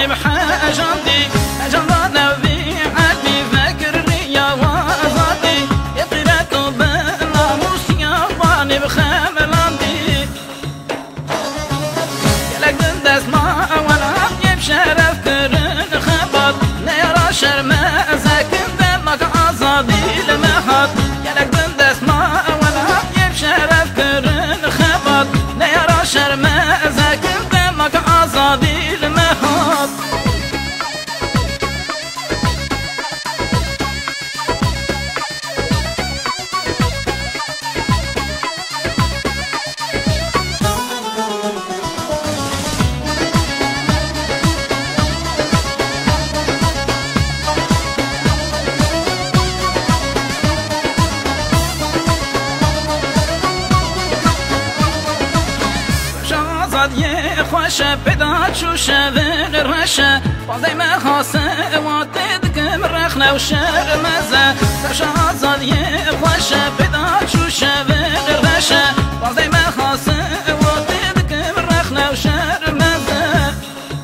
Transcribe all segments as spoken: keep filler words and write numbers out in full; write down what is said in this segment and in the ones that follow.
واني بحاجندي أجندنا في عقلي فكر يا وزادي يطيرك بالناموس يا واني بخملاندي يلك دندس ما ولا يبشرف كرن خبط نيرا شرمة زاكن دمك عزادي لمحط يلك دندس ما ولا يبشرف كرن خبط نيرا شرمة زاكن دمك عزادي لمحط يا خوشة بدا تشوشة ذن الرشة بعضي ما خاصة وعطيتك مرخنة وشر مزة تشعزد يا خوشة بدا تشوشة ذن الرشة بعضي ما خاصة وعطيتك مرخنة وشر مزة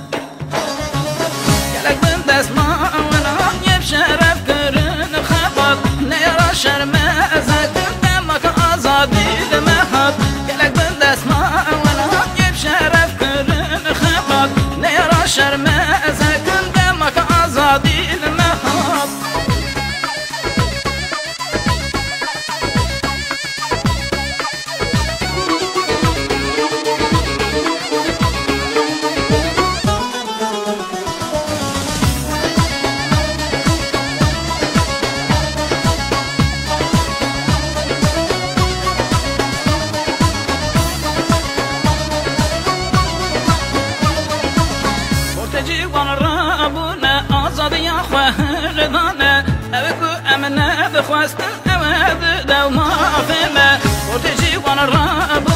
يالك بنت اسمع وانا يبشرف كرن خبط نيرا شر مزة قدامك عزادي لمحط يالك بنت اسمع شرف كرن خبط نيرا شرمة زكن دمك عزادي المحط جيوان رابونا أزاد يا خواه رضانا أبكو أمنا بخواست أواد دوما فيما وتجيوان رابونا